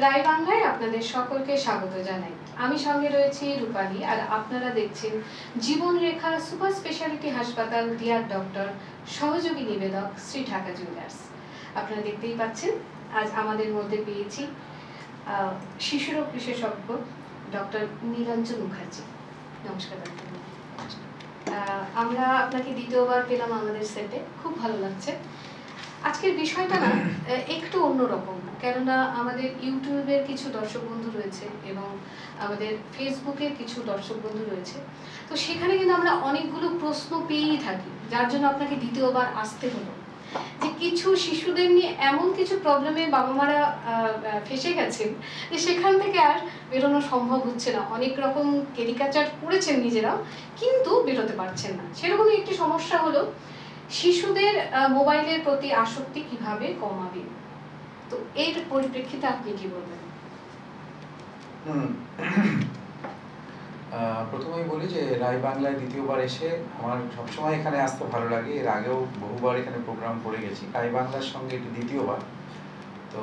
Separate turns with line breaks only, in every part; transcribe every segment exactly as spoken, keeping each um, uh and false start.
রায় বাংলায় আপনাদের সকলকে স্বাগত জানাই। আমি সঙ্গে রয়েছি রূপালী, আর আপনারা দেখছেন জীবন রেখা সুপার স্পেশালিটি হাসপাতাল ডিয়ার ডক্টর সহযোগী নিবেদক শ্রী ঢাকা জুয়েলার্স। আপনারা দেখতেই পাচ্ছেন আজ আমাদের মধ্যে পেয়েছি শিশুরোগ বিশেষজ্ঞ ডক্টর নীলাঞ্জন মুখার্জি। নমস্কার ডক্টর। আমরা আপনাকে দ্বিতীয়বার পেলাম আমাদের সেটে, খুব ভালো লাগছে। আজকের বিষয়টা না একটু অন্যরকম, কেননা আমাদের ইউটিউবের কিছু দর্শক বন্ধু রয়েছে এবং আমাদের ফেসবুকের কিছু দর্শক বন্ধু রয়েছে, তো সেখানে কিন্তু আমরা অনেকগুলো প্রশ্ন পেয়েই থাকি, যার জন্য আপনাকে দ্বিতীয়বার আসতে হলো। যে কিছু শিশুদের নিয়ে এমন কিছু প্রবলেমে বাবা মারা ফেসে গেছেন যে সেখান থেকে আর বেরোনো সম্ভব হচ্ছে না। অনেক রকম ক্যারিকাচার করেছেন নিজেরাও, কিন্তু বেরোতে পারছেন না। সেরকমই একটি সমস্যা হলো শিশুদের মোবাইলের প্রতি আসক্তি কিভাবে কমাবে, তো এর পরিপ্রেক্ষিতে আপনি কি বলবেন?
প্রথমেই বলি যে রায় বাংলায় দ্বিতীয়বার এসে আমার সবসময় এখানে আসতে ভালো লাগে। এর আগেও বহুবার এখানে প্রোগ্রাম করে গেছি, রায় বাংলার সঙ্গে এটি দ্বিতীয়বার। তো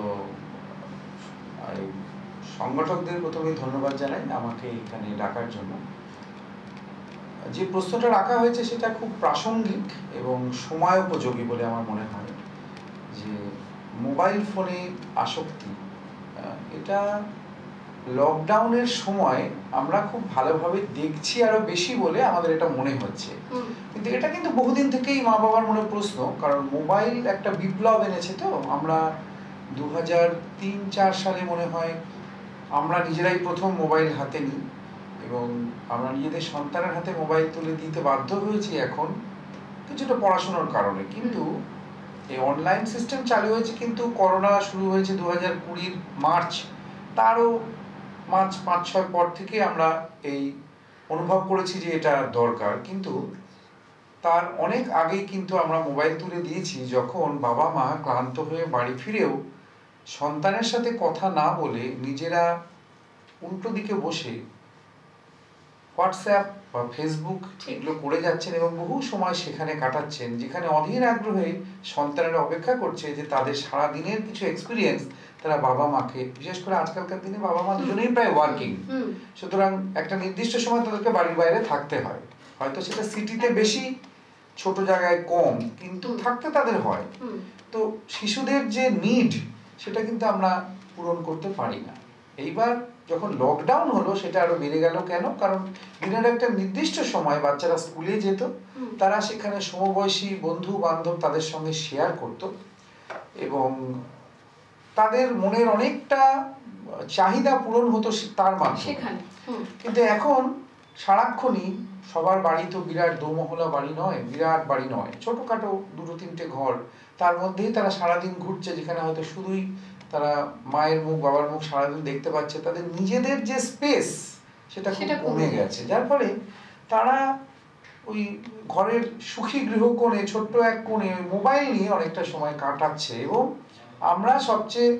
সংগঠকদের প্রথমেই ধন্যবাদ জানাই আমাকে এখানে ডাকার জন্য। যে প্রশ্নটা রাখা হয়েছে সেটা খুব প্রাসঙ্গিক এবং সময় উপযোগী বলে আমার মনে হয়। যে মোবাইল ফোনে আসক্তি, এটা লকডাউনের সময় আমরা খুব ভালোভাবে দেখছি আরো বেশি বলে আমাদের এটা মনে হচ্ছে, কিন্তু এটা কিন্তু বহুদিন থেকেই মা বাবার মনে প্রশ্ন। কারণ মোবাইল একটা বিপ্লব এনেছে। তো আমরা দু হাজার তিন চার সালে মনে হয় আমরা নিজেরাই প্রথম মোবাইল হাতে নিই এবং আমরা নিজেদের সন্তানের হাতে মোবাইল তুলে দিতে বাধ্য হয়েছি এখন কিছুটা পড়াশোনার কারণে। কিন্তু এই অনলাইন সিস্টেম চালু হয়েছে, কিন্তু করোনা শুরু হয়েছে দু হাজার কুড়ির মার্চ, তারও মার্চ পাঁচ ছয় পর থেকে আমরা এই অনুভব করেছি যে এটা দরকার। কিন্তু তার অনেক আগেই কিন্তু আমরা মোবাইল তুলে দিয়েছি, যখন বাবা মা ক্লান্ত হয়ে বাড়ি ফিরেও সন্তানের সাথে কথা না বলে নিজেরা উল্টো দিকে বসে হোয়াটসঅ্যাপ বা ফেসবুক এগুলো করে যাচ্ছেন এবং বহু সময় সেখানে কাটাচ্ছেন, যেখানে অধীর আগ্রহে সন্তানেরা অপেক্ষা করছে যে তাদের সারা দিনের কিছু এক্সপিরিয়েন্স তারা বাবা মাকে, বিশেষ করে আজকালকার দিনে বাবা মা দুজনেই প্রায় ওয়ার্কিং, সুতরাং একটা নির্দিষ্ট সময় তাদেরকে বাড়ির বাইরে থাকতে হয়। হয়তো সেটা সিটিতে বেশি, ছোট জায়গায় কম, কিন্তু থাকতে তাদের হয়। তো শিশুদের যে নিড সেটা কিন্তু আমরা পূরণ করতে পারি না। এইবার যখন লকডাউন হলো সেটা আরো বেড়ে গেল। কেন? কারণ দিনের একটা নির্দিষ্ট সময় বাচ্চারা স্কুলে যেত, তারা সেখানে সমবয়সী বন্ধু বান্ধব তাদের সঙ্গে শেয়ার করত এবং তাদের মনের অনেকটা চাহিদা পূরণ হতো তার মাধ্যমে। কিন্তু এখন সারাক্ষণই সবার বাড়ি তো বিরাট দোমহলা বাড়ি নয়, বিরাট বাড়ি নয়, ছোটখাটো দুটো তিনটে ঘর, তার মধ্যেই তারা সারাদিন ঘুরছে, যেখানে হয়তো শুধুই তারা মায়ের মুখ বাবার মুখ সারাদিন দেখতে পাচ্ছে। তাদের নিজেদের যে স্পেস সেটা খুব কমে গেছে, যার ফলে তারা ওই ঘরের সুখী গৃহকোণে ছোট্ট এক কোণে মোবাইল নিয়ে অনেকটা সময় কাটাচ্ছে। এবং আমরা সবচেয়ে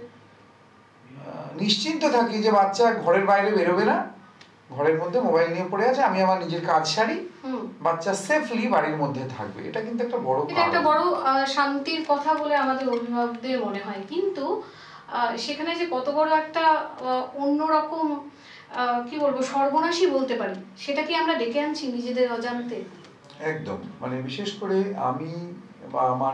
নিশ্চিন্ত থাকি যে বাচ্চা ঘরের বাইরে বেরোবে না, ঘরের মধ্যে মোবাইল নিয়ে পড়ে আছে, আমি আমার নিজের কাজ সারি, বাচ্চা সেফলি বাড়ির মধ্যে থাকবে। এটা কিন্তু একটা বড়
এটা একটা বড় শান্তির কথা বলে আমাদের অভিভাবকদের মনে হয়, কিন্তু সেখানে যে কত বড় একটা অন্যরকম কি বলবো সর্বনাশী বলতে পারি, সেটা কি আমরা ডেকে আনছি নিজেদের অজান্তে?
একদম, মানে বিশেষ করে আমি বা আমার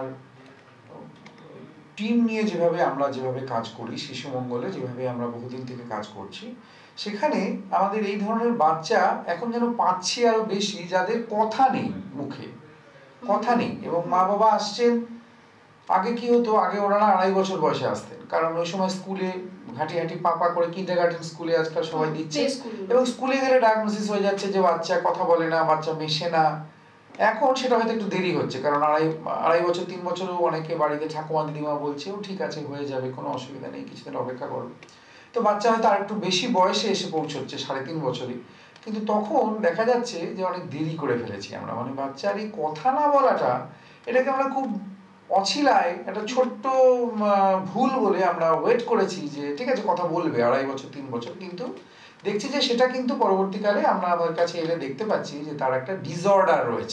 টিম নিয়ে যেভাবে আমরা যেভাবে কাজ করি, শিশু মঙ্গলে যেভাবে আমরা বহুদিন থেকে কাজ করছি, সেখানে আমাদের এই ধরনের বাচ্চা এখন যেন পাচ্ছি আরো বেশি, যাদের কথা নেই, মুখে কথা নেই। এবং মা বাবা আসছেন, আগে কি হতো, আগে ওনারা আড়াই বছর বয়সে আসতেন, কারণ ওই সময় স্কুলে ঘাঁটি ঘাঁটি পাপা করে কিন্ডারগার্টেন স্কুলে আজকাল সবাই দিচ্ছে, এবং স্কুলে গেলে ডায়াগনোসিস হয়ে যাচ্ছে যে বাচ্চা কথা বলে না, বাচ্চা মেশে না। এখন সেটা হয়তো একটু দেরি হচ্ছে, কারণ আড়াই আড়াই বছর তিন বছরও অনেকে বাড়িতে ঠাকুমা দিদিমা বলছে ও ঠিক আছে হয়ে যাবে, কোনো অসুবিধা নেই, কিছুদিন অপেক্ষা করো। তো বাচ্চা হয়তো আর একটু বেশি বয়সে এসে পৌঁছচ্ছে, সাড়ে তিন বছরই, কিন্তু তখন দেখা যাচ্ছে যে অনেক দেরি করে ফেলেছি আমরা। মানে বাচ্চার এই কথা না বলাটা, এটাকে আমরা খুব অছিলায় একটা ছোট্ট ভুল বলে আমরা ওয়েট করেছি যে ঠিক আছে কথা বলবে আড়াই বছর তিন বছর, কিন্তু দেখছি যে সেটা কিন্তু পরবর্তীকালে আমরা আমাদের কাছে এলে দেখতে পাচ্ছি যে তার একটা ডিসঅর্ডার রয়েছে,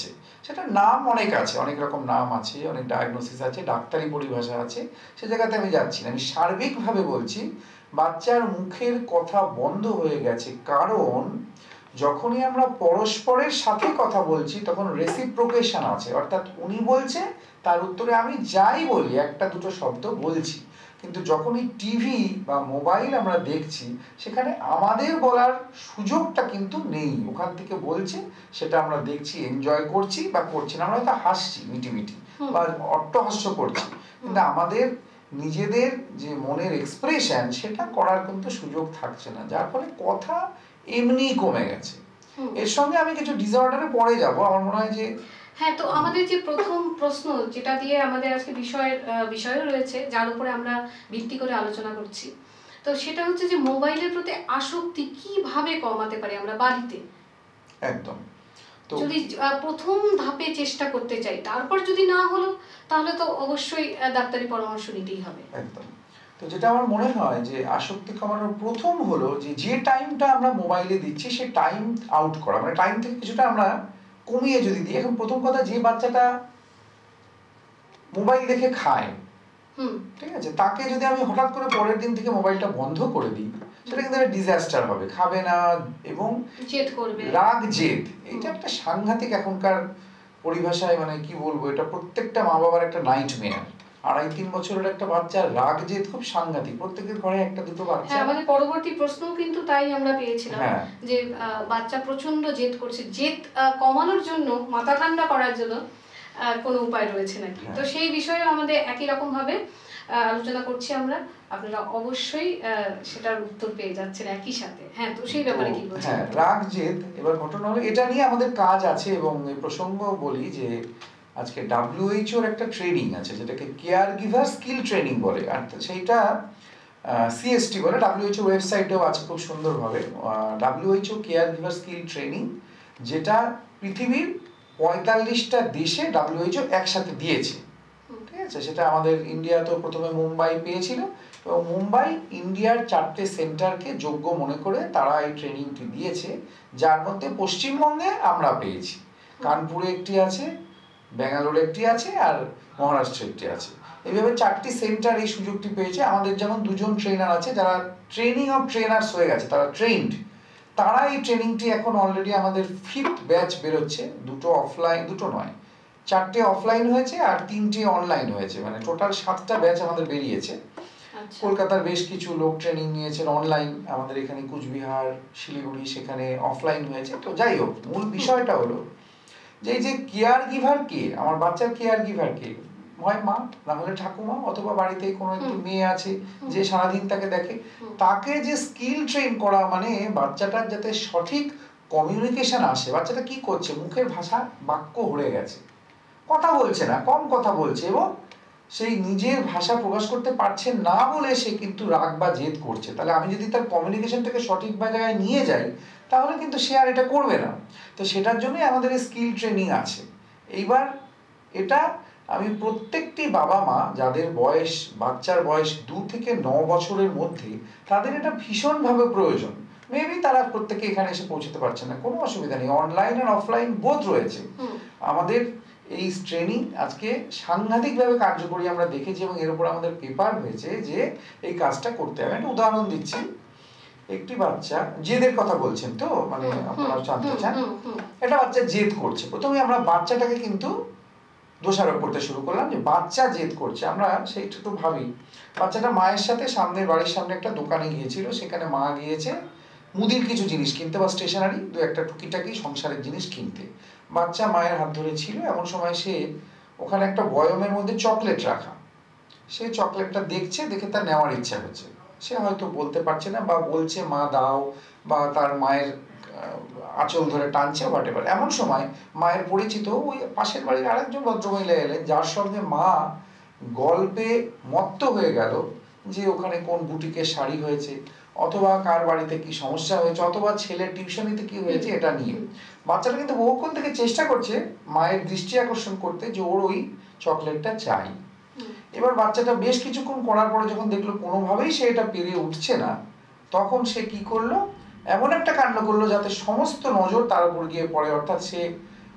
সেটার নাম অনেক আছে, অনেক রকম নাম আছে, অনেক ডায়াগনোসিস আছে, ডাক্তারি পরিভাষা আছে, সে জায়গাতে আমি যাচ্ছি না। আমি সার্বিকভাবে বলছি বাচ্চার মুখের কথা বন্ধ হয়ে গেছে, কারণ যখনই আমরা পরস্পরের সাথে কথা বলছি তখন রেসিপ্রোকেশন আছে, অর্থাৎ উনি বলছে তার উত্তরে আমি যাই বলি একটা দুটো শব্দ বলছি। কিন্তু যখনই টিভি বা মোবাইল আমরা দেখছি সেখানে আমাদের বলার সুযোগটা কিন্তু নেই, ওখান থেকে বলছে সেটা আমরা দেখছি, এনজয় করছি বা করছি না, আমরা হয়তো হাসছি মিটিমিটি বা অট্টহাস্য করছি, কিন্তু আমাদের নিজেদের যে মনের এক্সপ্রেশন সেটা করার কিন্তু সুযোগ থাকছে না, যার ফলে কথা এমনি কমে গেছে। এর সঙ্গে আমি কিছু ডিসঅর্ডারে পরে যাব, আমার মনে হয় যে
হ্যাঁ, তো আমাদের যে প্রথম প্রশ্ন যেটা দিয়ে আমাদের আজকে বিষয়ের বিষয়ও রয়েছে, যার উপরে আমরা ভিত্তি করে আলোচনা করছি, তো সেটা হচ্ছে যে মোবাইলের প্রতি আসক্তি কিভাবে কমাতে পারি আমরা বাড়িতে।
একদম,
তো যদি প্রথম ধাপে চেষ্টা করতে চাই, তারপর যদি না হলো তাহলে তো অবশ্যই ডাক্তারি পরামর্শ নিতেই হবে।
একদম। তো যেটা আমার মনে হয় যে আসক্তি কমানোর প্রথম হলো যে যে টাইমটা আমরা মোবাইলে দিচ্ছি সে টাইম আউট করা, মানে টাইম থেকে কিছুটা আমরা কমিয়ে যদি দিই। এখন প্রথম কথা, যে বাচ্চাটা মোবাইল দেখে খায়, ঠিক আছে, তাকে যদি আমি হঠাৎ করে পরের দিন থেকে মোবাইলটা বন্ধ করে দিই সেটা কিন্তু একটা ডিজাস্টার হবে, খাবে না এবং
জেদ করবে,
রাগ জেদ, এটা একটা সাংঘাতিক এখনকার পরিভাষায়, মানে কি বলবো, এটা প্রত্যেকটা মা বাবার একটা নাইটমেয়ার। আড়াই তিন বছরের একটা বাচ্চার রাগ জেদ খুব সাংঘাতিক, প্রত্যেকের ঘরে একটা দুটো বাচ্চা।
হ্যাঁ, আমাদের পরবর্তী প্রশ্নও কিন্তু তাই আমরা পেয়েছিলাম, যে বাচ্চা প্রচন্ড জেদ করছে, জেদ কমানোর জন্য, মাথা ঠান্ডা করার জন্য কোনো উপায় রয়েছে নাকি। তো সেই বিষয়ে আমাদের একই রকম ভাবে আলোচনা করছি আমরা, আপনারা অবশ্যই সেটার উত্তর পেয়ে যাচ্ছেন একই সাথে। হ্যাঁ, তো সেই ব্যাপারে কি বলছেন?
হ্যাঁ, রাগ জেদ, এবার ঘটনা হলো এটা নিয়ে আমাদের কাজ আছে, এবং এই প্রসঙ্গ বলি যে আজকে ডাব্লিউএইচও এর একটা ট্রেনিং আছে যেটাকে কেয়ার গিভার স্কিল ট্রেনিং বলে, আর সেইটা সিএসটি বলে, ডাব্লিউএইচও ওয়েবসাইটেও আছে খুব সুন্দরভাবে, WHO care giver skill training, যেটা পৃথিবীর পঁয়তাল্লিশটা দেশে ডাব্লিউএইচও একসাথে দিয়েছে, ঠিক আছে। সেটা আমাদের ইন্ডিয়া তো প্রথমে মুম্বাই পেয়েছিল, এবং মুম্বাই ইন্ডিয়ার চারটে সেন্টারকে যোগ্য মনে করে তারা এই ট্রেনিংটি দিয়েছে, যার মধ্যে পশ্চিমবঙ্গে আমরা পেয়েছি, কানপুরে একটি আছে, ব্যাঙ্গালোরে একটি আছে, আর মহারাষ্ট্রে একটি আছে। এইভাবে চারটি সেন্টার এই সুযোগটি পেয়েছে। আমাদের যেমন দুজন ট্রেনার আছে যারা ট্রেনিং অফ ট্রেনার্স হয়ে গেছে, তারা ট্রেন্ড, তারা এই ট্রেনিংটি এখন অলরেডি আমাদের ফিফথ ব্যাচ বেরোচ্ছে, দুটো অফলাইন, দুটো নয় চারটে অফলাইন হয়েছে আর তিনটে অনলাইন হয়েছে, মানে টোটাল সাতটা ব্যাচ আমাদের বেরিয়েছে। কলকাতার বেশ কিছু লোক ট্রেনিং নিয়েছেন অনলাইন, আমাদের এখানে কুচবিহার, শিলিগুড়ি, সেখানে অফলাইন হয়েছে। তো যাই হোক, মূল বিষয়টা হলো যে এই যে কেয়ার গিভার কে, আমার বাচ্চার কেয়ার গিভার কে, হয় মা, না হলে ঠাকুমা, অথবা বাড়িতে কোনো একটু মেয়ে আছে যে সারাদিন তাকে দেখে, তাকে যে স্কিল ট্রেন করা, মানে বাচ্চাটার যাতে সঠিক কমিউনিকেশন আসে। বাচ্চাটা কি করছে, মুখের ভাষা বাক্য হয়ে গেছে, কথা বলছে না, কম কথা বলছে, এবং সেই নিজের ভাষা প্রকাশ করতে পারছে না বলে সে কিন্তু রাগ বা জেদ করছে। তাহলে আমি যদি তার কমিউনিকেশনটাকে সঠিক জায়গায় নিয়ে যাই তাহলে কিন্তু সে আর এটা করবে না। তো সেটার জন্যই আমাদের স্কিল ট্রেনিং আছে। এইবার এটা আমি প্রত্যেকটি বাবা মা যাদের বয়স, বাচ্চার বয়স দু থেকে ন বছরের মধ্যে, তাদের এটা ভীষণভাবে প্রয়োজন। মেবি তারা প্রত্যেকে এখানে এসে পৌঁছতে পারছে না, কোনো অসুবিধা নেই, অনলাইন আর অফলাইন বোথ রয়েছে। আমাদের এই ট্রেনিং আজকে সাংঘাতিকভাবে কার্যকরী আমরা দেখেছি, এবং এর উপর আমাদের পেপার হয়েছে যে এই কাজটা করতে হবে। একটা উদাহরণ দিচ্ছি, একটি বাচ্চা, জেদের কথা বলছেন তো, মানে আপনারা জানতে চান, একটা বাচ্চা জেদ করছে। প্রথমে আমরা বাচ্চাটাকে কিন্তু দোষারোপ করতে শুরু করলাম যে বাচ্চা জেদ করছে। আমরা সেইটা তো ভাবি, বাচ্চাটা মায়ের সাথে সামনের বাড়ির সামনে একটা দোকানে গিয়েছিল, সেখানে মা গিয়েছে মুদির কিছু জিনিস কিনতে বা স্টেশনারি দু একটা টুকিটাকি সংসারের জিনিস কিনতে। বাচ্চা মায়ের হাত ধরে ছিল, এমন সময় সে ওখানে একটা বয়মের মধ্যে চকলেট রাখা, সে চকলেটটা দেখছে, দেখে তার নেওয়ার ইচ্ছা হচ্ছে, সে হয়তো বলতে পারছে না বা বলছে মা দাও, বা তার মায়ের আঁচল ধরে টানছে, হোয়াটএভার। এমন সময় মায়ের পরিচিত ওই পাশের বাড়ির আরেকজন ভদ্রমহিলা এলেন, যার সঙ্গে মা গল্পে মত্ত হয়ে গেল যে ওখানে কোন বুটিকের শাড়ি হয়েছে, অথবা কার বাড়িতে কি সমস্যা হয়েছে, অথবা ছেলের টিউশনিতে কি হয়েছে, এটা নিয়ে। বাচ্চাটা কিন্তু বহুক্ষণ থেকে চেষ্টা করছে মায়ের দৃষ্টি আকর্ষণ করতে যে ওর ওই চকলেটটা চাই। এবার বাচ্চাটা বেশ কিছুক্ষণ করার পরে যখন দেখলো কোনোভাবেই সে এটা পেরিয়ে উঠছে না, তখন সে কি করলো, এমন একটা কাণ্ড করলো যাতে সমস্ত নজর তার উপর গিয়ে পড়ে। অর্থাৎ সে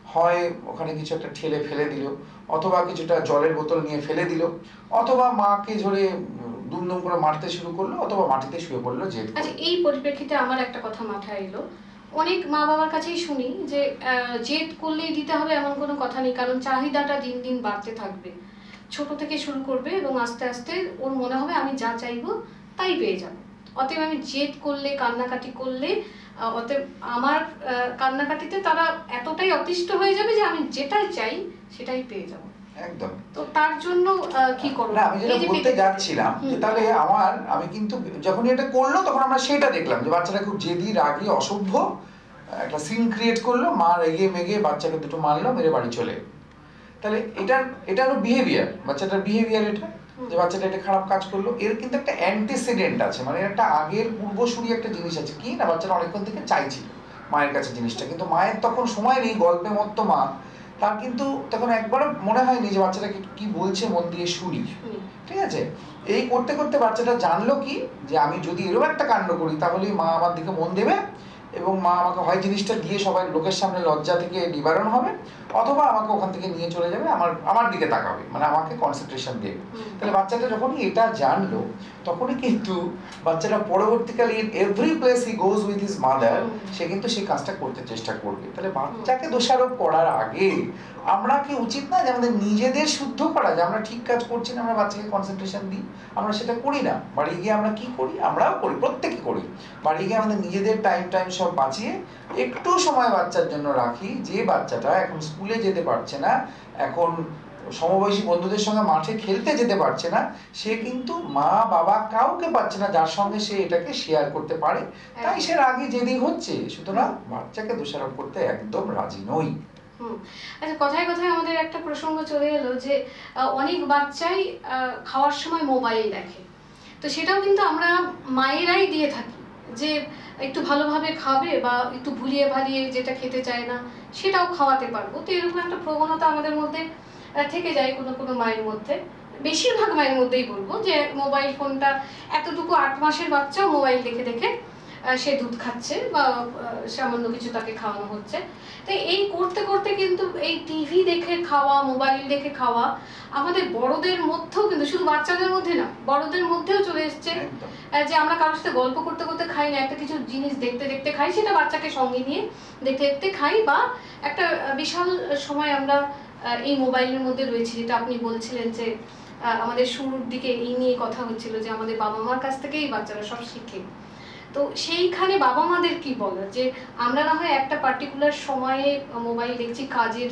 হয় ওখানে কিছু একটা ঠেলে ফেলে দিল, অথবা কিছুটা জলের বোতল নিয়ে ফেলে দিল, অথবা মাকে ধরে দুমদুম করে মারতে শুরু করলো, অথবা মাটিতে শুয়ে পড়লো জেদ করে।
আচ্ছা, এই পরিপ্রেক্ষিতে আমার একটা কথা মাথায় এলো, অনেক মা বাবার কাছেই শুনি যে জেদ করলেই দিতে হবে এমন কোনো কথা নেই, কারণ চাহিদাটা দিন দিন বাড়তে থাকবে। ছোট থেকে শুরু করবে এবং আস্তে আস্তে ওর মনে হবে আমি যা চাইবো তাই পেয়ে যাবো। অতএব আমি জেদ করলে, কান্নাকাটি করলে, অতএব আমার কান্নাকাটিতে তারা এতটাই অতিষ্ঠ হয়ে যাবে যে আমি যেটাই চাই সেটাই পেয়ে যাবো।
একদম।
তো তার জন্য কি করব?
না, আমি যেটা বলতে যাচ্ছিলাম যে তাহলে আমার আমি কিন্তু যখনই এটা করলো তখন আমরা সেটা দেখলাম যে বাচ্চাটা খুব জেদি, রাগী, অসভ্য, একটা সিন ক্রিয়েট করলো, মা রেগে মেগে বাচ্চাকে দুটো মারলো, মেরে বাড়ি চলে। তাহলে এটা এটা হলো বিহেভিয়ার, বাচ্চাটার বিহেভিয়ার এটা, যে বাচ্চাটা এটা খারাপ কাজ করলো। এর কিন্তু একটা অ্যান্টিসিডেন্ট আছে, মানে একটা আগের পূর্বসূরি একটা জিনিস আছে। কি না, বাচ্চাটা অনেকক্ষণ থেকে চাইছিল মায়ের কাছে জিনিসটা, কিন্তু মায়ের তখন সময় নেই, গল্পে মত্ত মা, তার কিন্তু তখন একবারও মনে হয়নি যে বাচ্চাটাকে কি বলছে মন দিয়ে শুনি। ঠিক আছে, এই করতে করতে বাচ্চাটা জানলো কি, যে আমি যদি এরকম একটা কাণ্ড করি তাহলে মা আমার দিকে মন দেবে, এবং মা আমাকে হয় জিনিসটা দিয়ে সবাই লোকের সামনে লজ্জা থেকে নিবারণ হবে, অথবা আমাকে ওখান থেকে নিয়ে চলে যাবে, আমার আমার দিকে তাকাবে, মানে আমাকে কনসেন্ট্রেশন দেবে। তাহলে বাচ্চাটা যখনই এটা জানলো তখনই কিন্তু বাচ্চাটা পরবর্তীকালে in every place he goes with his mother, সে কিন্তু সেই কাজটা করতে চেষ্টা করবে। তাহলে বাচ্চাকে দোষারোপ করার আগে আমরা কি উচিত না যে আমাদের নিজেদের শুদ্ধ করা, যে আমরা ঠিক কাজ করছি না, আমরা বাচ্চাকে কনসেন্ট্রেশন দিই? আমরা সেটা করি না। বাড়ি গিয়ে আমরা কি করি, আমরাও করি, প্রত্যেকে করি, বাড়ি গিয়ে আমাদের নিজেদের টাইম টাইম সব বাঁচিয়ে একটু সময় বাচ্চার জন্য রাখি। যে বাচ্চাটা এখন স্কুলে যেতে পারছে না, এখন সমবয়সী বন্ধুদের সঙ্গে মাঠে খেলতে যেতে পারছে না, সে কিন্তু মা বাবা কাউকে পাচ্ছে না যার সঙ্গে সে এটাকে শেয়ার করতে পারে, তাই সে রাগী জেদি হচ্ছে। সুতরাং বাচ্চাকে দোষারোপ করতে একদম রাজি নই।
হুম, আচ্ছা, কথায় কথায় আমাদের একটা প্রসঙ্গ চলে এলো যে অনেক বাচ্চাই খাওয়ার সময় মোবাইল দেখে, তো সেটাও কিন্তু আমরা মায়েরাই দিয়ে থাকি, যে একটু ভালোভাবে খাবে বা একটু ভুলিয়ে ভালিয়ে যেটা খেতে চায় না সেটাও খাওয়াতে পারবো। তো এরকম একটা প্রবণতা আমাদের মধ্যে থেকে যায় কোনো কোনো মায়ের মধ্যে, বেশিরভাগ মায়ের মধ্যেই বলবো, যে মোবাইল ফোনটা এতটুকু আট মাসের বাচ্চাও মোবাইল দেখে দেখে সে দুধ খাচ্ছে বা সামান্য কিছু তাকে খাওয়ানো হচ্ছে। তো এই করতে করতে কিন্তু এই টিভি দেখে খাওয়া, মোবাইল দেখে খাওয়া আমাদের বড়দের মধ্যেও, কিন্তু শুধু বাচ্চাদের মধ্যে না, বড়দের মধ্যেও চলে এসছে। যে আমরা কারোর সাথে গল্প করতে করতে খাই না, একটা কিছু জিনিস দেখতে দেখতে খাই, সেটা বাচ্চাকে সঙ্গে নিয়ে দেখতে দেখতে খাই, বা একটা বিশাল সময় আমরা এই মোবাইলের মধ্যে রয়েছে। যেটা আপনি বলছিলেন যে আমাদের শুরুর দিকে এই নিয়ে কথা হচ্ছিল যে আমাদের বাবা মার কাছ থেকেই বাচ্চারা সব শিখে। তো সেইখানে বাবা মাদের কি বলার, যে আমরা না হয় একটা পার্টিকুলার সময়ে মোবাইল দেখছি, কাজের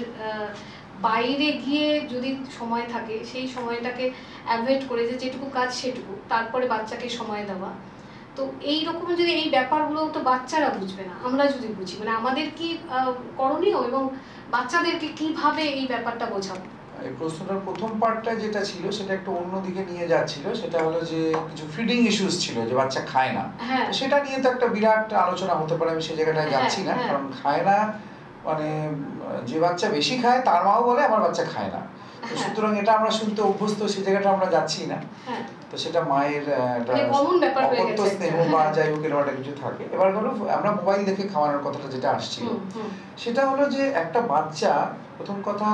বাইরে গিয়ে যদি সময় থাকে সেই সময়টাকে অ্যাভয়েড করে যে যেটুকু কাজ সেটুকু, তারপরে বাচ্চাকে সময় দেওয়া। তো এই রকম যদি এই ব্যাপারগুলো তো বাচ্চারা বুঝবে না, আমরা যদি বুঝি, মানে আমাদের কি করণীয় এবং বাচ্চাদেরকে কিভাবে এই ব্যাপারটা বোঝাবো?
এই প্রশ্নটার প্রথম পার্টটা যেটা ছিল সেটা একটু অন্যদিকে নিয়ে যাচ্ছিল, সেটা হলো যে কিছু ফিডিং ইস্যুস ছিল, যে বাচ্চা খায় না। সেটা নিয়ে তো একটা বিরাট আলোচনা হতে পারে, আমি সেই জায়গাটায় যাচ্ছি না, কারণ খায় না মানে যে বাচ্চা বেশি খায় তার মাও বলে আমার বাচ্চা খায় না, তো সুতরাং এটা আমরা শুনতে অভ্যস্ত, সেই জায়গাটা আমরা যাচ্ছি না। তো সেটা মায়ের একটা অকথ্য স্নেহ বা যাই হোক এরকম একটা কিছু থাকে। এবার ধরো আমরা মোবাইল দেখে খাওয়ানোর কথাটা যেটা আসছিল, সেটা হলো যে একটা বাচ্চা, প্রথম কথা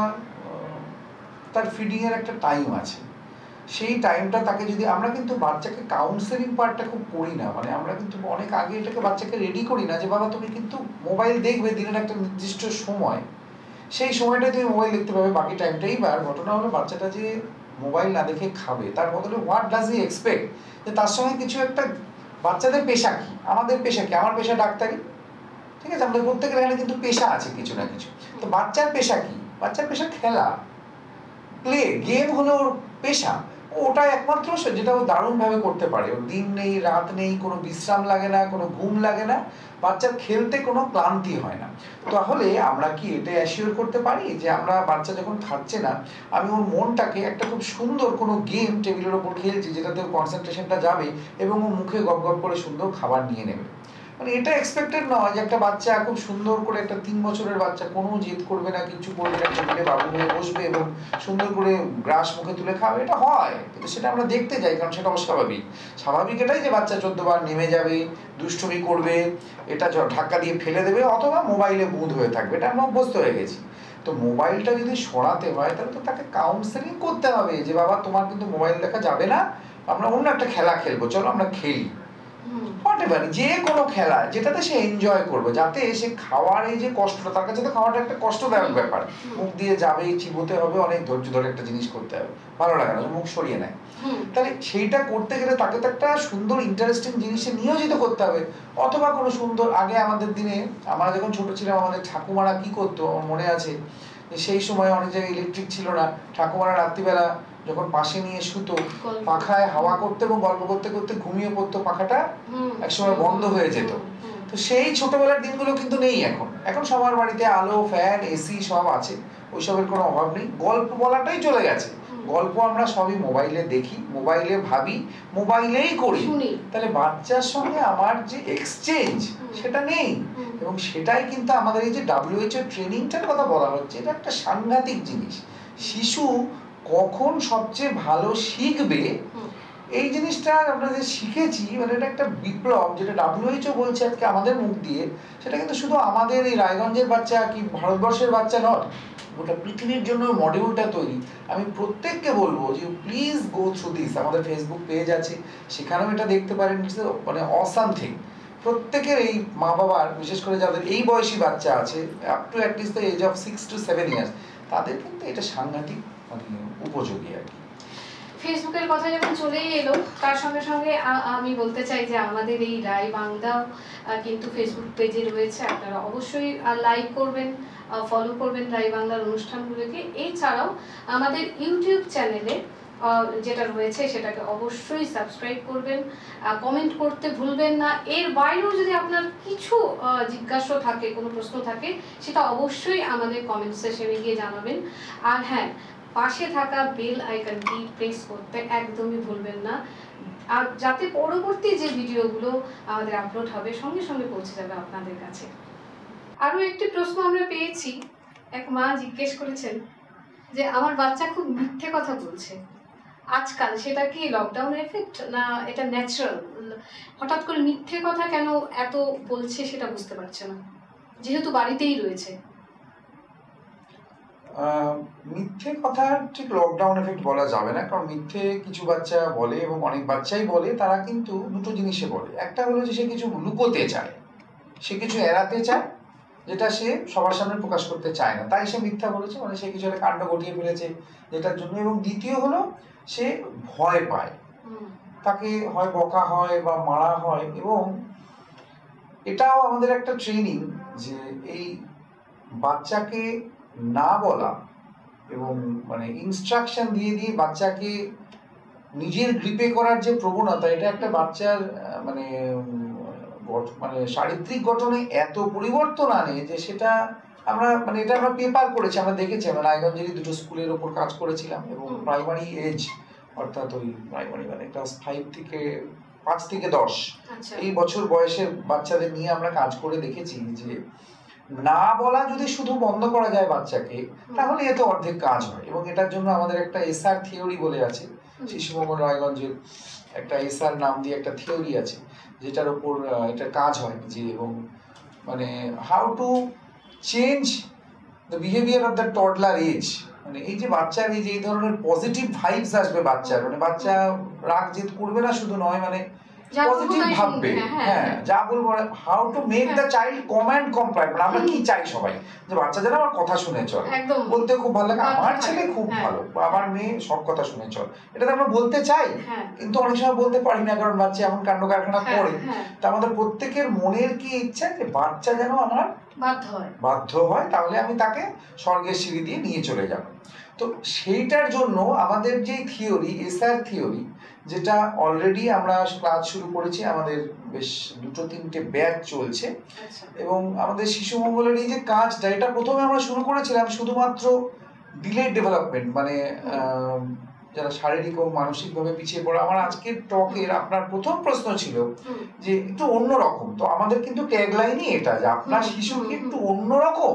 তার ফিডিং এর একটা টাইম আছে, সেই টাইমটা তাকে যদি আমরা কিন্তু বাচ্চাকে কাউন্সেলিং পার্টটা খুব করি না, মানে আমরা কিন্তু অনেক আগে এটাকে বাচ্চাকে রেডি করি না যে বাবা তুমি কিন্তু মোবাইল দেখবে দিনের একটা নির্দিষ্ট সময়, সেই সময়টা তুমি মোবাইল দেখতে পাবে, বাকি টাইমটাই। বার ঘটনা হলো বাচ্চাটা যে মোবাইল না দেখে খাবে, তার বদলে হোয়াট ডাজ হি এক্সপেক্ট, যে তার সঙ্গে কিছু একটা, বাচ্চাদের পেশা কি, আমাদের পেশা কি, আমার পেশা ডাক্তারি, ঠিক আছে, আমাদের প্রত্যেকের এখানে কিন্তু পেশা আছে কিছু না কিছু। তো বাচ্চার পেশা কি, বাচ্চার পেশা খেলা, প্লে, গেম হলো ওর পেশা, ওটা একমাত্র যেটা ও দারুণভাবে করতে পারে। ওর দিন নেই, রাত নেই, কোনো বিশ্রাম লাগে না, কোনো ঘুম লাগে না, বাচ্চার খেলতে কোনো ক্লান্তি হয় না। তাহলে আমরা কি এটা অ্যাসিওর করতে পারি যে আমরা বাচ্চা যখন খাচ্ছে না, আমি ওর মনটাকে একটা খুব সুন্দর কোনো গেম টেবিলের ওপর খেলছি যেটাতে ওর কনসেন্ট্রেশনটা যাবে এবং ও মুখে গপ গপ করে সুন্দর খাবার নিয়ে নেবে, মানে এটা এক্সপেক্টেড নয় যে একটা বাচ্চা খুব সুন্দর করে, একটা তিন বছরের বাচ্চা কোনো জেদ করবে না, কিছু করবে না, টেবিলে বাবু হয়ে বসবে এবং সুন্দর করে গ্রাস মুখে তুলে খাবে, এটা হয়, কিন্তু সেটা আমরা দেখতে যাই, কারণ সেটা অস্বাভাবিক। স্বাভাবিক এটাই যে বাচ্চা চোদ্দ বার নেমে যাবে, দুষ্টুমি করবে, এটা ধাক্কা দিয়ে ফেলে দেবে, অথবা মোবাইলে বুঁদ হয়ে থাকবে, এটা আমরা অভ্যস্ত হয়ে গেছি। তো মোবাইলটা যদি সরাতে হয় তাহলে তো তাকে কাউন্সেলিং করতে হবে যে বাবা তোমার কিন্তু মোবাইল দেখা যাবে না, আমরা অন্য একটা খেলা খেলবো, চলো আমরা খেলি, হোয়াটএভার, যে কোনো খেলা যেটাতে সে এনজয় করবে, যাতে সে খাওয়ার এই যে কষ্টটা, তার কাছে তো খাওয়াটা একটা কষ্টদায়ক ব্যাপার, মুখ দিয়ে যাবে, চিবোতে হবে, অনেক ধৈর্য ধরে একটা জিনিস করতে হবে, ভালো লাগে না, মুখ সরিয়ে নেয়। তাহলে সেইটা করতে গেলে তাকে তো একটা সুন্দর ইন্টারেস্টিং জিনিসে নিয়োজিত করতে হবে, অথবা কোনো সুন্দর, আগে আমাদের দিনে আমরা যখন ছোট ছিলাম আমাদের ঠাকুমারা কি করতো আমার মনে আছে যে সেই সময় অনেক জায়গায় ইলেকট্রিক ছিল না, ঠাকুমারা রাত্রিবেলা যখন পাশে নিয়ে শুতো, পাখায় হাওয়া করতে এবং গল্প করতে করতে ঘুমিয়ে পড়তো, পাখাটা একসময় বন্ধ হয়ে যেত। তো সেই ছোটবেলার দিনগুলো কিন্তু নেই এখন, এখন সবার বাড়িতে আলো, ফ্যান, এসি সব আছে, ওইসবের কোনো অভাব নেই, গল্প বলাটাই চলে গেছে, গল্প আমরা সবই মোবাইলে দেখি, মোবাইলে ভাবি, মোবাইলেই করি, তাহলে বাচ্চার সঙ্গে আমার যে এক্সচেঞ্জ সেটা নেই। এবং সেটাই কিন্তু আমাদের এই যে ডাব্লিউএইচও ট্রেনিংটার কথা বলা হচ্ছে, এটা একটা সাংঘাতিক জিনিস। শিশু কখন সবচেয়ে ভালো শিখবে এই জিনিসটা আমরা যে শিখেছি, মানে এটা একটা বিপ্লব, যেটা ডাব্লিউএইচও বলছে আজকে আমাদের মুখ দিয়ে, সেটা কিন্তু শুধু আমাদের এই রায়গঞ্জের বাচ্চা কি ভারতবর্ষের বাচ্চা নয়, গোটা পৃথিবীর জন্য মডিউলটা তৈরি। আমি প্রত্যেককে বলবো যে প্লিজ গো থ্রু দিস, আমাদের ফেসবুক পেজ আছে, সেখানেও এটা দেখতে পারেন, মানে অসাম থিং। প্রত্যেকের এই মা বাবার, বিশেষ করে যাদের এই বয়সী বাচ্চা আছে up to at least the age of six to seven years, তাদের কিন্তু এটা সাংঘাতিক মানে উপযোগী আর কি।
ফেসবুকের কথা যখন চলেই এলো, তার সঙ্গে সঙ্গে আমি বলতে চাই যে আমাদের এই রায় বাংলাও কিন্তু ফেসবুক পেজে রয়েছে, আপনারা অবশ্যই লাইক করবেন, ফলো করবেন রায় বাংলার অনুষ্ঠানগুলোকে। এছাড়াও আমাদের ইউটিউব চ্যানেলে যেটা রয়েছে সেটাকে অবশ্যই সাবস্ক্রাইব করবেন, কমেন্ট করতে ভুলবেন না। এর বাইরেও যদি আপনার কিছু জিজ্ঞাসা থাকে, কোনো প্রশ্ন থাকে, সেটা অবশ্যই আমাদের কমেন্ট সেকশনে গিয়ে জানাবেন। আর হ্যাঁ, পাশে থাকা বেল আইকনটি প্রেস করতে একদমই ভুলবেন না, আর যাতে পরবর্তী যে ভিডিওগুলো আমাদের আপলোড হবে সঙ্গে সঙ্গে পৌঁছে যাবে আপনাদের কাছে। আরও একটি প্রশ্ন আমরা পেয়েছি, এক মা জিজ্ঞেস করেছেন যে আমার বাচ্চা খুব মিথ্যে কথা বলছে আজকাল, সেটা কি লকডাউন এফেক্ট না এটা ন্যাচারাল? হঠাৎ করে মিথ্যে কথা কেন এত বলছে সেটা বুঝতে পারছে না, যেহেতু বাড়িতেই রয়েছে।
মিথ্যে কথা ঠিক লকডাউন এফেক্ট বলা যাবে না, কারণ মিথ্যে কিছু বাচ্চা বলে এবং অনেক বাচ্চাই বলে, তারা কিন্তু দুটো জিনিসে বলে। একটা হলো যে সে কিছু লুকোতে চায়, সে কিছু এড়াতে চায়, যেটা সে সবার সামনে প্রকাশ করতে চায় না, তাই সে মিথ্যা বলেছে, মানে সে কিছু একটা কাণ্ড ঘটিয়ে ফেলেছে যেটার জন্য। এবং দ্বিতীয় হলো সে ভয় পায়, তাকে হয় বকা হয় বা মারা হয়। এবং এটাও আমাদের একটা ট্রেনিং যে এই বাচ্চাকে না বলা এবং মানে ইনস্ট্রাকশন দিয়ে দিয়ে বাচ্চাকে নিজের গ্রিপে করার যে প্রবণতা, এটা একটা বাচ্চার মানে মানে চারিত্রিক গঠনে এত পরিবর্তন আনে যে সেটা আমরা মানে এটা আমরা পেপার করেছি, আমরা দেখেছি, আমরা রায়গঞ্জেরই দুটো স্কুলের ওপর কাজ করেছিলাম এবং প্রাইমারি এজ, অর্থাৎ ওই প্রাইমারি মানে ক্লাস ফাইভ থেকে পাঁচ থেকে দশ এই বছর বয়সের বাচ্চাদের নিয়ে আমরা কাজ করে দেখেছি যে না বলা যদি শুধু বন্ধ করা যায় বাচ্চাকে, তাহলে এতে অর্ধেক কাজ হয়। এবং এটার জন্য আমাদের একটা এসআর থিওরি বলে আছে, শিশুমঙ্গল রায়গঞ্জের একটা এসআর নাম দিয়ে একটা থিওরি আছে, যেটার উপর এটা কাজ হয় যে এবং মানে how to change the behaviour of the toddler age, মানে এই যে বাচ্চার এই যে এই ধরনের পজিটিভ ভাইবস আসবে বাচ্চার, মানে বাচ্চা রাগ জেদ করবে না শুধু নয়, মানে পজিটিভ ভাববে, হ্যাঁ যা বলবো, how to make the child calm and comply, মানে আমরা কি চাই সবাই যে বাচ্চা যেন আমার কথা শুনে চলে, বলতে খুব ভালো লাগে আমার ছেলে খুব ভালো, আমার মেয়ে সব কথা শুনে চল, এটা তো আমরা বলতে চাই, কিন্তু অনেক সময় বলতে পারি না কারণ বাচ্চা এমন কাণ্ড কারখানা করে। তা আমাদের প্রত্যেকের মনের কি ইচ্ছা যে বাচ্চা যেন আমার
বাধ্য হয়
বাধ্য হয় তাহলে আমি তাকে স্বর্গের সিঁড়ি দিয়ে নিয়ে চলে যাব। তো সেইটার জন্য আমাদের যে থিওরি, এসআর থিওরি, যেটা অলরেডি আমরা ক্লাস শুরু করেছি, আমাদের বেশ দুটো তিনটে ব্যাচ চলছে, এবং আমাদের শিশু মঙ্গলের এই যে কাজটা, এটা প্রথমে আমরা শুরু করেছিলাম শুধুমাত্র ডিলেড ডেভেলপমেন্ট, মানে যারা শারীরিক ও মানসিকভাবে পিছিয়ে পড়ে। আমার আজকের টকের আপনার প্রথম প্রশ্ন ছিল যে একটু অন্যরকম, তো আমাদের কিন্তু ট্যাগলাইনই এটা যে আপনার শিশুকে একটু অন্যরকম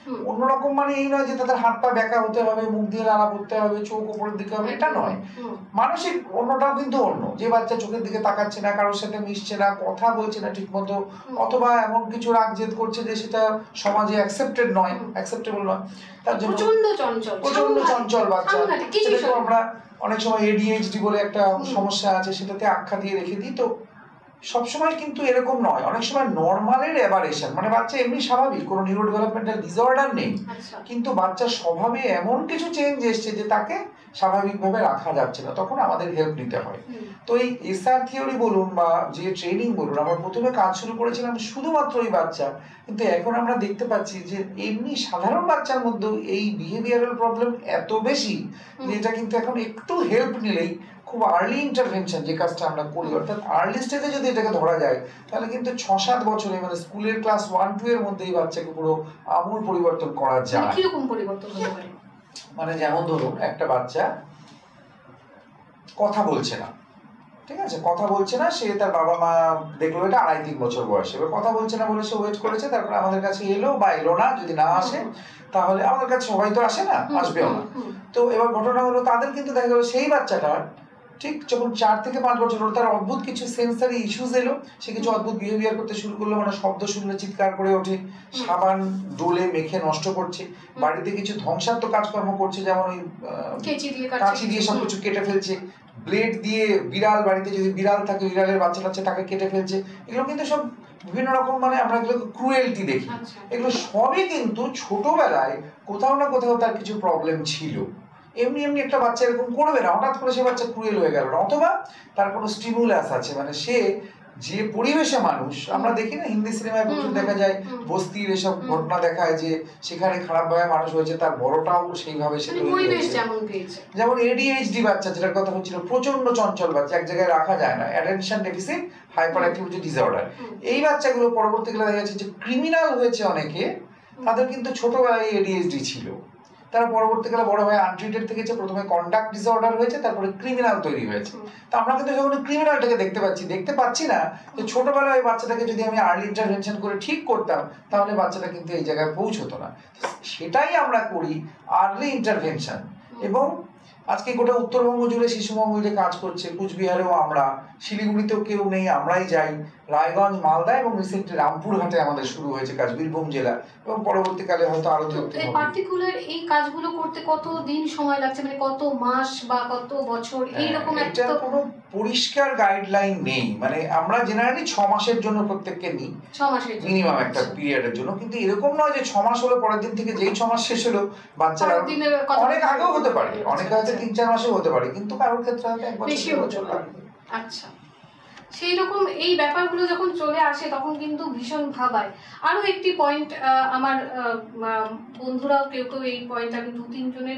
অন্যরকম মানে এই নয় যে তাদের হাত পা ব্যাকা হতে হবে, মুখ দিয়ে লালা পড়তে হবে, চোখ উপরের দিকে হবে, এটা নয়। মানসিক অন্যটাও কিন্তু অন্য, যে বাচ্চা চোখের দিকে তাকাচ্ছে না, কারোর সাথে মিশছে না, কথা বলছে না ঠিক মতো, অথবা এমন কিছু রাগ জেদ করছে যে সেটা সমাজে অ্যাকসেপ্টেড নয়, অ্যাকসেপ্টেবল নয়, তার জন্য
প্রচন্ড চঞ্চল
প্রচন্ড চঞ্চল বাচ্চা। আমরা অনেক সময় এডিএইচডি বলে একটা সমস্যা আছে, সেটাতে আখ্যা দিয়ে রেখে দিই। তো সবসময় কিন্তু এরকম নয়, অনেক সময় নর্মালের অ্যাবারেশন, মানে বাচ্চা এমনি স্বাভাবিক, কোনো নিউরো ডেভেলপমেন্টাল ডিসঅর্ডার নেই, কিন্তু বাচ্চার স্বভাবে এমন কিছু চেঞ্জ এসছে যে তাকে স্বাভাবিকভাবে রাখা যাচ্ছে না, তখন আমাদের হেল্প নিতে হয়। তো এই এসআর থিওরি বলুন বা যে ট্রেনিং বলুন, আমরা প্রথমে কাজ শুরু করেছিলাম শুধুমাত্র ওই বাচ্চা, কিন্তু এখন আমরা দেখতে পাচ্ছি যে এমনি সাধারণ বাচ্চার মধ্যেও এই বিহেভিয়ারাল প্রবলেম এত বেশি যে এটা কিন্তু এখন একটু হেল্প নিলেই, খুব আর্লি ইন্টারভেনশন যে কাজটা আমরা করি, অর্থাৎ আর্লি স্টেজে যদি এটাকে ধরা যায়, তাহলে কিন্তু ছ সাত বছরে, মানে স্কুলের ক্লাস ওয়ান টু এর মধ্যেই বাচ্চাকে পুরো আমূল পরিবর্তন করা যায়।
কিরকম পরিবর্তন হতে পারে?
মানে যেমন ধরুন একটা বাচ্চা কথা বলছে না, ঠিক আছে, কথা বলছে না, সে তার বাবা মা দেখলো এটা আড়াই তিন বছর বয়সে, এবার কথা বলছে না বলে সে ওয়েট করেছে, তারপরে আমাদের কাছে এলো বা এলো না, যদি না আসে তাহলে আমাদের কাছে সবাই তো আসে না, আসবেও না। তো এবার ঘটনা হলো তাদের কিন্তু দেখা গেল সেই বাচ্চাটা ঠিক যখন চার থেকে পাঁচ বছর হলো, তার অদ্ভুত কিছু সেন্সারি ইস্যুস এলো, সে কিছু অদ্ভুত বিহেভিয়ার করতে শুরু করলো, মানে শব্দ শুনলে চিৎকার করে ওঠে, সাবান ডোলে মেখে নষ্ট করছে, বাড়িতে কিছু ধ্বংসাত্মক কাজকর্ম করছে, যেমন ওই কাঁচি দিয়ে সবকিছু কেটে ফেলছে, ব্লেড দিয়ে বিড়াল, বাড়িতে যদি বিড়াল থাকে বিড়ালের বাচ্চা টাচ্চা তাকে কেটে ফেলছে, এগুলো কিন্তু সব বিভিন্ন রকম, মানে আমরা এগুলো ক্রুয়েলটি দেখি, এগুলো সবই কিন্তু ছোটবেলায় কোথাও না কোথাও তার কিছু প্রবলেম ছিল। এমনি এমনি একটা বাচ্চা এরকম করবে না, হঠাৎ করে সে বাচ্চা ক্রুয়েল হয়ে গেল না, অথবা তার কোনো স্টিমুলাস আছে, মানে সে যে পরিবেশে মানুষ, আমরা দেখি না হিন্দি সিনেমায় প্রচুর দেখা যায় বস্তির এসব ঘটনা দেখায় যে সেখানে খারাপ ভাবে মানুষ হয়েছে, তার বড়টাও সেইভাবে সে যেমন এডিএইচডি বাচ্চা যেটার কথা হচ্ছিল, প্রচন্ড চঞ্চল বাচ্চা, এক জায়গায় রাখা যায় না, attention deficit hyperactivity disorder. এই বাচ্চাগুলো পরবর্তীকালে দেখা যাচ্ছে যে ক্রিমিনাল হয়েছে অনেকে, তাদের কিন্তু ছোটবেলায় এডিএইচডি ছিল, তারা পরবর্তীকালে বড় হয়ে আনট্রিটেড থেকেছে, প্রথমে কন্ডাক্ট ডিসঅর্ডার হয়েছে, তারপরে ক্রিমিনাল তৈরি হয়েছে। তো আমরা কিন্তু যখন ক্রিমিনালটাকে দেখতে পাচ্ছি, দেখতে পাচ্ছি না যে ছোটবেলায় ওই বাচ্চাটাকে যদি আমি আর্লি ইন্টারভেনশন করে ঠিক করতাম, তাহলে বাচ্চাটা কিন্তু এই জায়গায় পৌঁছতো না। সেটাই আমরা করি, আর্লি ইন্টারভেনশন। এবং আজকে গোটা উত্তরবঙ্গ জুড়ে শিশু মঙ্গল যে কাজ করছে, কুচবিহারেও আমরা, শিলিগুড়িতেও কেউ নেই, আমরাই যাই, রায়গঞ্জ, মালদা এবং রিসেন্টলি রামপুরহাটে আমাদের শুরু হয়েছে কাজ, বীরভূম জেলা, এবং পরবর্তীকালে হয়তো আরো
পার্টিকুলার এই কাজগুলো করতে কত দিন সময় লাগছে, মানে কত মাস বা কত বছর, এইরকম একটা
কোনো পরিষ্কার গাইডলাইন নেই, মানে আমরা জেনারেলি ছ মাসের জন্য প্রত্যেককে নিই, ছ মাসের মিনিমাম একটা পিরিয়ডের জন্য, কিন্তু এরকম নয় যে ছ মাস হলো পরের দিন থেকে যেই ছ মাস শেষ হলো বাচ্চারা, অনেক আগেও হতে পারে, অনেক হয়তো তিন চার মাসেও হতে পারে, কিন্তু কারোর ক্ষেত্রে হয়তো এক বছর লাগবে।
আচ্ছা, সেই রকম এই ব্যাপারগুলো যখন চলে আসে তখন কিন্তু ভীষণ ভাবায়। আরো একটি পয়েন্ট, আমার বন্ধুরাও কেউ কেউ এই পয়েন্ট, আমি দু তিনজনের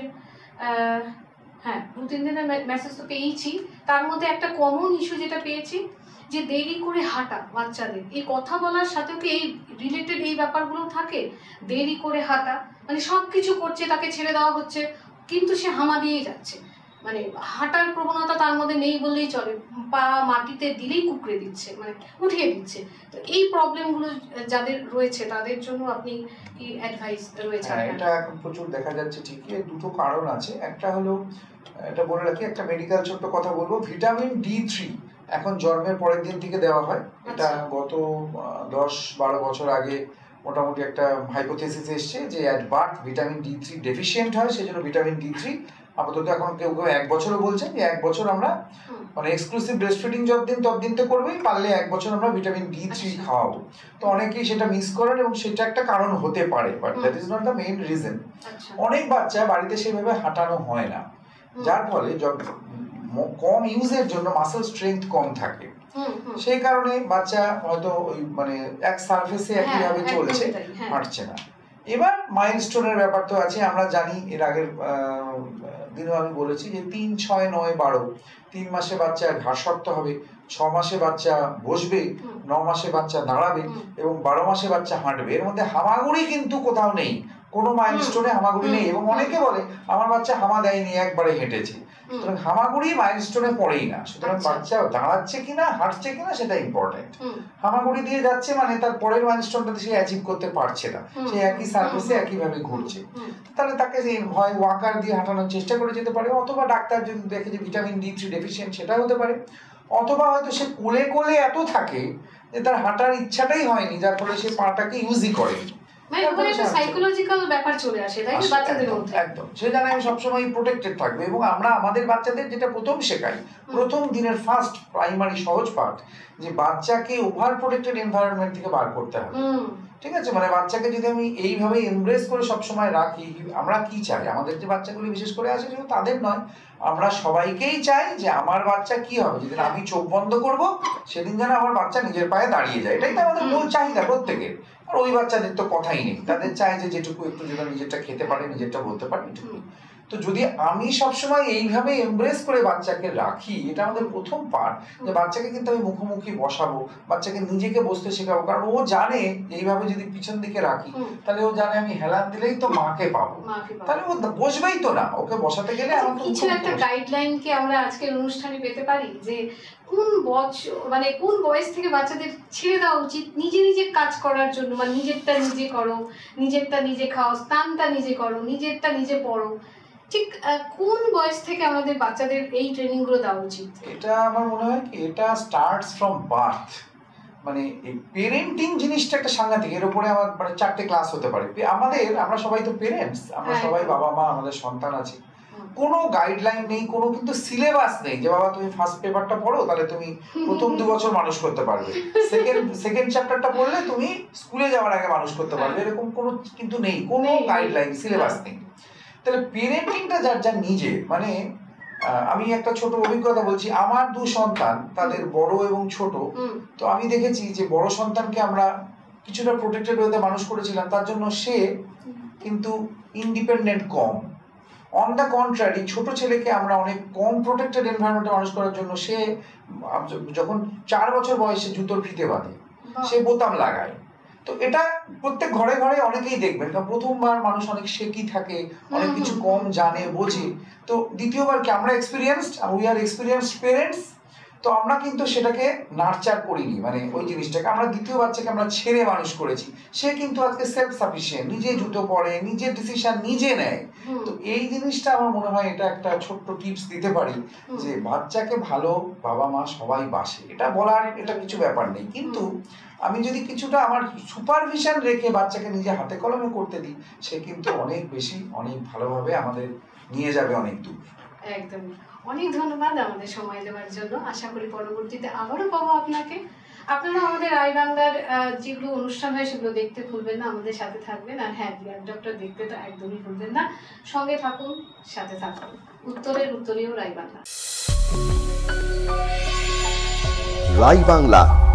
হ্যাঁ দু তিন দিনের মেসেজ তো পেয়েছি, তার মধ্যে একটা কমন ইস্যু যেটা পেয়েছি, যে দেরি করে হাঁটা বাচ্চাদের, এই কথা বলার সাথেও কি এই রিলেটেড এই ব্যাপারগুলো থাকে? দেরি করে হাঁটা, মানে সব কিছু করছে, তাকে ছেড়ে দেওয়া হচ্ছে, কিন্তু সে হামা দিয়েই যাচ্ছে, মানে হাঁটার প্রবণতা তার মধ্যে নেই বললেই চলে, পা মাটিতে দিলেই কুকড়ে দিচ্ছে, মানে উঠিয়ে দিচ্ছে। তো এই প্রবলেমগুলো যাদের রয়েছে তাদের জন্য আপনি কি অ্যাডভাইস রয়েছে?
এটা এখন প্রচুর দেখা যাচ্ছে, ঠিকই, দুটো কারণ আছে। একটা হলো, এটা বলে রাখি, একটা মেডিকেল ছোট্ট কথা বলবো, ভিটামিন ডি থ্রি এখন জন্মের পরের দিন থেকে দেওয়া হয়। এটা গত দশ বারো বছর আগে মোটামুটি একটা হাইপোথেসিস এসছে যে at birth vitamin D three deficient হয়, সেই জন্য ভিটামিন ডি থ্রি আপাতত এখন কেউ কেউ এক বছরও বলছেন যে এক বছর আমরা মানে এক্সক্লুসিভ ব্রেস্ট ফিডিং যতদিন ততদিন তো করবেই, পারলে এক বছর আমরা ভিটামিন ডি থ্রি খাওয়াবো। তো অনেকেই সেটা মিস করেন এবং সেটা একটা কারণ হতে পারে, but that is not the main reason. অনেক বাচ্চা বাড়িতে সেভাবে হাঁটানো হয় না, যার ফলে কম ইউজের জন্য মাসেল স্ট্রেংথ কম থাকে, সেই কারণে বাচ্চা হয়তো ওই মানে এক সারফেসে একইভাবে চলছে, হাঁটছে না। এবার মাইলস্টোনের ব্যাপার তো আছে, আমরা জানি, এর আগের দিনও আমি বলেছি যে তিন ছয় নয় বারো, তিন মাসে বাচ্চা ঘাড় শক্ত হবে, ছ মাসে বাচ্চা বসবে, ন মাসে বাচ্চা দাঁড়াবে এবং বারো মাসে বাচ্চা হাঁটবে। এর মধ্যে হামাগুড়ি কিন্তু কোথাও নেই, কোনো মাইলস্টোনে হামাগুড়ি নেই। এবং অনেকে বলে আমার বাচ্চা হামা দেয়নি, একবারে হেঁটেছে। সুতরাং হামাগুড়ি মাইলস্টোনে পড়েই না, সুতরাং বাচ্চা দাঁড়াচ্ছে কিনা হাঁটছে কিনা সেটা ইম্পর্টেন্ট। হামাগুড়ি দিয়ে যাচ্ছে মানে তার পরের মাইলস্টোনটাতে সে অ্যাচিভ করতে পারছে না, সে একই সার্ফেসে একইভাবে ঘুরছে, তাহলে তাকে যে হয় ওয়াকার দিয়ে হাঁটানোর চেষ্টা করে যেতে পারে, অথবা ডাক্তার যদি দেখে যে ভিটামিন ডি থ্রি ডেফিসিয়েন্ট সেটা হতে পারে, অথবা হয়তো সে কোলে কোলে এত থাকে যে তার হাঁটার ইচ্ছাটাই হয়নি, যার ফলে সে পাটাকে ইউজই করেনি। একদম সে জানে আমি সবসময় প্রোটেক্টেড থাকবে। এবং আমরা আমাদের বাচ্চাদের যেটা প্রথম শেখাই, প্রথম দিনের ফার্স্ট প্রাইমারি সহজ পাঠ, যে বাচ্চাকে ওভার প্রোটেক্টেড এনভায়রনমেন্ট থেকে বার করতে হবে। ঠিক আছে, মানে বাচ্চাকে যদি আমি এইভাবে এমব্রেস করে সবসময় রাখি, আমরা কি চাই আমাদের যে বাচ্চাগুলি বিশেষ করে আসে শুধু তাদের নয়, আমরা সবাইকেই চাই যে আমার বাচ্চা কি হবে, যেদিন আমি চোখ বন্ধ করব সেদিন যেন আমার বাচ্চা নিজের পায়ে দাঁড়িয়ে যায়। এটাই তো আমাদের মূল চাহিদা প্রত্যেকের। আর ওই বাচ্চাদের তো কথাই নেই, তাদের চাই যে যেটুকু একটু যেন নিজেরটা খেতে পারে, নিজেরটা বলতে পারে, এটুকুই। তো যদি আমি সবসময় এইভাবে এমব্রেস করে বাচ্চাকে রাখি, এটা আমাদের প্রথম পার্ট, যে বাচ্চাকে কিন্তু আমি মুখোমুখি বসাবো, বাচ্চাকে নিজেকে বসতে শেখাবো, কারণ ও জানে এইভাবে যদি পিছন দিকে রাখি তাহলে ও জানে আমি হেলান দিলেই তো মাকে পাবো, তাহলে ও বসবেই তো না, ওকে বসাতে গেলে আমার
কিছু একটা গাইডলাইন কি আমরা আজকের অনুষ্ঠানে পেতে পারি, যে কোন বছর মানে কোন বয়স থেকে বাচ্চাদের ছেড়ে দেওয়া উচিত নিজে নিজে কাজ করার জন্য, মানে নিজেরটা নিজে করো, নিজেরটা নিজে খাও, স্নানটা নিজে করো, নিজেরটা নিজে পড়ো, ঠিক কোন বয়স থেকে আমাদের বাচ্চাদের এই ট্রেনিং গুলো দেওয়া উচিত?
এটা আমার মনে হয় কি এটা স্টার্টস ফ্রম বার্থ। মানে এই পেরেন্টিং জিনিসটা একটা সাংঘাতিক, এর উপরে আমার মানে চারটে ক্লাস হতে পারে। আমাদের আমরা সবাই তো পেরেন্টস, আমরা সবাই বাবা মা, আমাদের সন্তান আছে, কোনো গাইডলাইন নেই, কোনো কিন্তু সিলেবাস নেই যে বাবা তুমি ফার্স্ট পেপারটা পড়ো তাহলে তুমি প্রথম দু বছর মানুষ করতে পারবে, সেকেন্ড সেকেন্ড চ্যাপ্টারটা পড়লে তুমি স্কুলে যাওয়ার আগে মানুষ করতে পারবে, এরকম কোনো কিন্তু নেই, কোনো গাইডলাইন সিলেবাস নেই। তাহলে পেরেন্টিংটা যার যার নিজে, মানে আমি একটা ছোট অভিজ্ঞতা বলছি, আমার দু সন্তান, তাদের বড় এবং ছোট, তো আমি দেখেছি যে বড় সন্তানকে আমরা কিছুটা প্রোটেক্টেড ওয়েতে মানুষ করেছিলাম, তার জন্য সে কিন্তু ইন্ডিপেন্ডেন্ট কম। অন দ্য কন্ট্রারি ছোট ছেলেকে আমরা অনেক কম প্রোটেক্টেড এনভায়রনমেন্টে মানুষ করার জন্য সে যখন চার বছর বয়সে জুতোর ফিতে বাঁধে, সে বোতাম লাগায়। তো এটা প্রত্যেক ঘরে ঘরে অনেকেই দেখবেন, কারণ প্রথমবার মানুষ অনেক শেকি থাকে, অনেক কিছু কম জানে বোঝে। তো দ্বিতীয়বার কি আমরা experienced, we are experienced parents, তো আমরা কিন্তু সেটাকে নার্চার করিনি, মানে ওই জিনিসটাকে আমরা দ্বিতীয় বাচ্চাকে আমরা ছেড়ে মানুষ করেছি। সে কিন্তু আজকে সেলফ সাফিসিয়েন্ট, নিজে জুতো পরে, নিজের ডিসিশন নিজে নেয়। তো এই জিনিসটা আমার মনে হয় এটা একটা ছোট্ট টিপস দিতে পারি, যে বাচ্চাকে ভালো বাবা মা সবাই বাসে, এটা বলার এটা কিছু ব্যাপার নেই, কিন্তু আমি যদি কিছুটা আমার সুপারভিশন রেখে বাচ্চাকে নিজে হাতে কলমে করতে দিই, সে কিন্তু অনেক বেশি অনেক ভালোভাবে আমাদের নিয়ে যাবে অনেক দূর।
একদম, অনেক ধন্যবাদ আমাদের সময় দেওয়ার জন্য। আশা করি পরবর্তীতে আবারও পাবো আপনাকে। আপনারা আমাদের আই বাংলার যেগুলো অনুষ্ঠান হয় সেগুলো দেখতে ভুলবেন না, আমাদের সাথে থাকবেন। আর হ্যাঁ, ডিয়ার ডক্টর দেখতে তো একদমই ভুলবেন না। সঙ্গে থাকুন, সাথে থাকুন। উত্তরের উত্তরীয় রাই বাংলা।
রাই বাংলা।